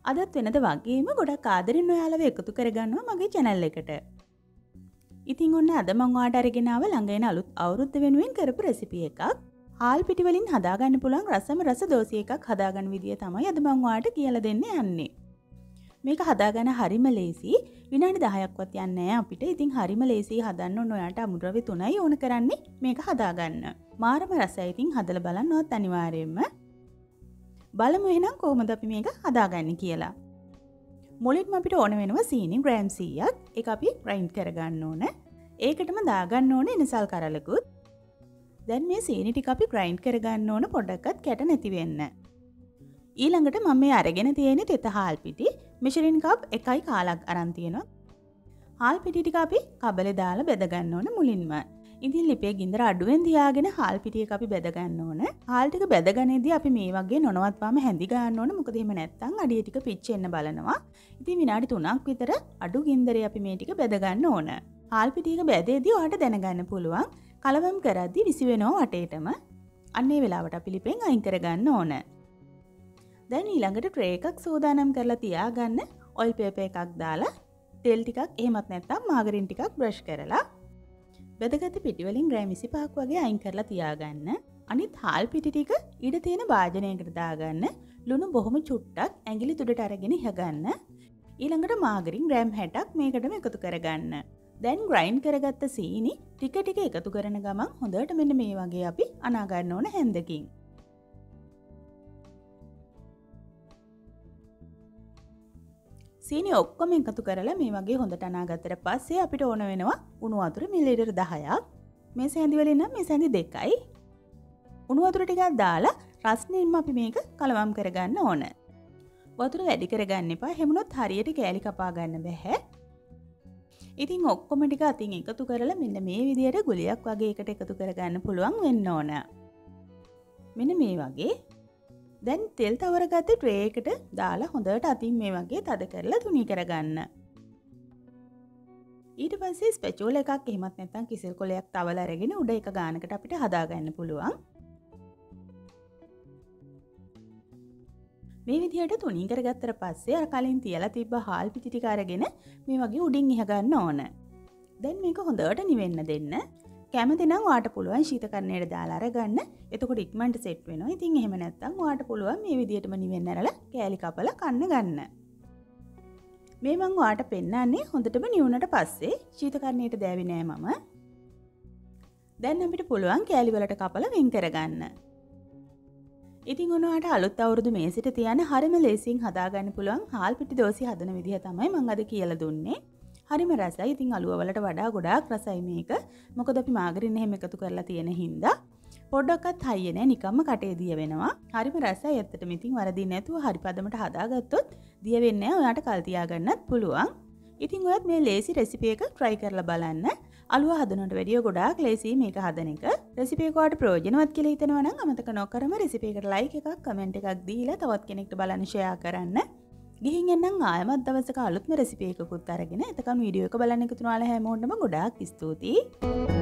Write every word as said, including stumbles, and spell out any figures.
අදත් වෙනද වගේම ගොඩක් ආදරෙන් ඔයාලව එකතු කරගන්නවා මගේ channel එකට. ඉතින් ඔන්න අද මම ඔයාලට අරගෙන ආව ළඟ එන අලුත් අවුරුද්ද වෙනුවෙන් කරපු රෙසිපි එකක්. හාල් පිටි වලින් හදාගන්න පුළුවන් රසම රස දෝසි එකක් හදාගන්න විදිය තමයි අද මම ඔයාලට කියලා දෙන්න යන්නේ. මේක හදාගන්න හරිම ලේසි. විනාඩි දහයක්වත් යන්නේ නැහැ අපිට. ඉතින් හරිම ලේසි හදන්න ඕන ඔයාලට අමුද්‍රව්‍ය තුනයි ඕන කරන්නේ මේක හදාගන්න. මාරම රසයි. ඉතින් හදලා බලන්න ඕත් අනිවාර්යයෙන්ම. බලමු එහෙනම් කොහොමද අපි මේක හදාගන්නේ කියලා. මුලින්ම අපිට ඕන වෙනවා සීනි ග්‍රෑම් සීයක්. ඒක අපි ග්‍රයින්ඩ් කරගන්න ඕන. ඒකටම දාගන්න ඕන එනසල් කරලකුත්. දැන් මේ සීනි ටික අපි ග්‍රයින්ඩ් කරගන්න ඕන පොඩ්ඩක්වත් කැට නැති වෙන්න. ඊළඟට මම මේ අරගෙන තියෙන තෙත හාල් පිටි මෙෂරින් කප් එකයි කාලක් අරන් තියෙනවා. හාල් පිටි ටික අපි කබලේ දාලා බෙද ගන්න ඕන මුලින්ම. ඉතින් ලිපේ ගින්දර අඩුවෙන් තියාගෙන හාල් පිටි එක අපි බෙද ගන්න ඕන. හාල් ටික බෙදගනේදී අපි මේ වගේ නොනවත්වාම හැඳි ගන්න ඕන. මොකද එහෙම නැත්නම් අඩිය ටික පිච්චෙන්න බලනවා. ඉතින් විනාඩි තුනක් විතර අඩු ගින්දරේ අපි මේ ටික බෙද ගන්න ඕන. හාල් පිටි එක බෙදෙද්දී ඔයාලට දැනගන්න පුළුවන් කලවම් කරද්දී විසි වෙනවා වටේටම. අන්න ඒ වෙලාවට අපි ලිපෙන් අයින් කරගන්න ඕන. දැන් ඊළඟට ට්‍රේ එකක් සූදානම් කරලා තියාගන්න. ඔයිල් පේපර් එකක් දාලා තෙල් ටිකක් එහෙමත් නැත්නම් මාගරින් ටිකක් බ්‍රෂ් කරලා බෙදගත්ත පිටි වලින් ග්‍රෑම් විසිපහක් වගේ අයින් කරලා තියාගන්න. අනිත් හාල් පිටි ටික ඊට තියෙන භාජනයකට දාගන්න. ලුණු බොහොම චුට්ටක් ඇඟිලි තුඩට අරගෙන ඉහගන්න. ඊළඟට මාගරින් ග්‍රෑම් හැටක් මේකටම එකතු කරගන්න. දැන් ග්‍රයින්ඩ් කරගත්ත සීනි ටික ටික එකතු කරන ගමන් හොඳට මෙන්න මේ වගේ අපි අනා ගන්න ඕන හැන්දකින්. සීනි ඔක්කොම එකතු කරලා මේ වගේ හොඳට අනාගත්තට පස්සේ අපිට ඕන වෙනවා උණු වතුර මිලිලිටර් දහයක්. මේ සැඳි වලින් නම් මේ සැඳි දෙකයි. උණු වතුර ටිකක් දාලා රස්නෙන්ම අපි මේක කලවම් කරගන්න ඕන. වතුර වැඩි කරගන්න එපා. හැමුණොත් හරියට කෑලි කපා ගන්න බෑ. ඉතින් ඔක්කොම ටික අතින් එකතු කරලා මෙන්න මේ විදියට ගුලියක් වගේ එකට එකතු කරගන්න පුළුවන් වෙන්න ඕන. මෙන්න මේ වගේ දැන් තෙල් තවරගත්ත ට්‍රේ එකට දාලා හොඳට අතින් මේ වගේ තද කරලා තුනී කරගන්න. ඊට පස්සේ ස්පැචුලා එකක් එහෙමත් නැත්නම් කිසල් කොලයක් තවලා අරගෙන උඩ එක ගානකට අපිට හදාගන්න පුළුවන්. මේ විදිහට තුනී කරගත්තට පස්සේ අර කලින් තියලා තිබ්බ හාල් පිටි ටික අරගෙන මේ වගේ උඩින් ඉහ ගන්න ඕන. දැන් මේක හොඳට නිවෙන්න දෙන්න. කැමති නම් ඔයාට පුළුවන් ශීතකරණයට දාලා අරගන්න. එතකොට ඉක්මනට සෙට් වෙනවා. ඉතින් එහෙම නැත්නම් ඔයාට පුළුවන් මේ විදිහටම නිවෙන්න ඇරලා කෑලි කපලා කන්න ගන්න. මේ මම ඔයාට පෙන්නන්නේ හොඳටම නිවුනට පස්සේ ශීතකරණයට දෑවේ නෑ මම. දැන් අපිට පුළුවන් කෑලි වලට කපලා වෙන් කරගන්න. ඉතින් ඔයාට අලුත් අවුරුදු මේසෙට තියන හරිම ලේසියෙන් හදාගන්න පුළුවන් හාල් පිටි දෝසි හදන විදිහ තමයි මම අද කියලා දුන්නේ. හරිම රසයි. ඉතින් අලුව වලට වඩා ගොඩාක් රසයි මේක. මොකද අපි මාගරින් එහෙම එකතු කරලා තියෙන හින්දා පොඩ්ඩක්වත් හයිය නෑ නිකම්ම කටේ දිය වෙනවා. හරිම රසයි. ඇත්තටම ඉතින් වරදින්නේ නැතුව හරි පදමට හදාගත්තොත් දිය වෙන්නේ නෑ. ඔයාට කල් තියාගන්නත් පුළුවන්. ඉතින් ඔයත් මේ ලේසි රෙසිපි එක try කරලා බලන්න. අලුව හදනට වැඩිය ගොඩාක් ලේසි මේක හදන එක. රෙසිපි එක ඔයාලට ප්‍රයෝජනවත් කියලා හිතනවා නම් අමතක නොකරම රෙසිපි එකට like එකක් කමෙන්ට් එකක් දීලා තවත් කෙනෙක්ට බලන්න share කරන්න. ගිහින් එන්නම් ආයමත් දවසක අලුත්ම රෙසිපි එකකුත් අරගෙන එතකන් වීඩියෝ එක බලන්න එකතු වෙනාලා හැමෝටම ගොඩාක් ස්තුතියි.